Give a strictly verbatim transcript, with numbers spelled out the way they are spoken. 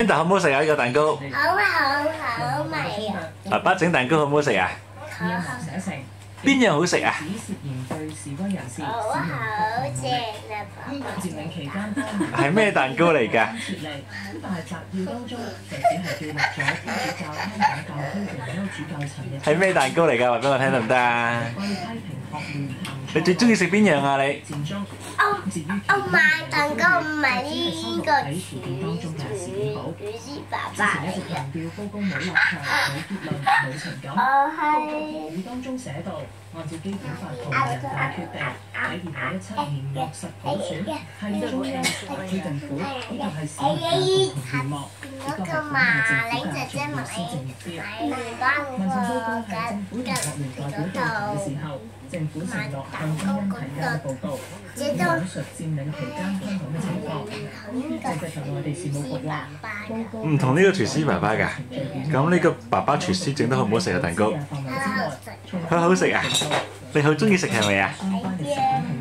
但好唔好食啊？呢個蛋糕？ 好好好味啊！ 爸爸整蛋糕好唔好食啊？ 好好邊樣好食啊？ 好好正啊！ 係咩蛋糕嚟㗎？係咩蛋糕嚟㗎？話俾我聽得唔得啊？你最中意食邊樣啊？你？ 我我買蛋糕唔係呢個廚廚廚師爸爸嚟嘅，我係當中寫到，按照基本法同人大決定，喺二零一七年落實普選，係中央區政府，呢個係市民嘅願望，亦都係本地政府嘅重要施政目標。民情報告係政府同學聯代表對談嘅時候，政府承諾向中央提交報告，講述佔領期間香港嘅情況。政制及內地事務局話，報告唔同呢個廚師爸爸㗎，咁呢個爸爸廚師整得好唔好食啊？蛋糕？好好食啊！你好中意食係咪啊？ 係嘅。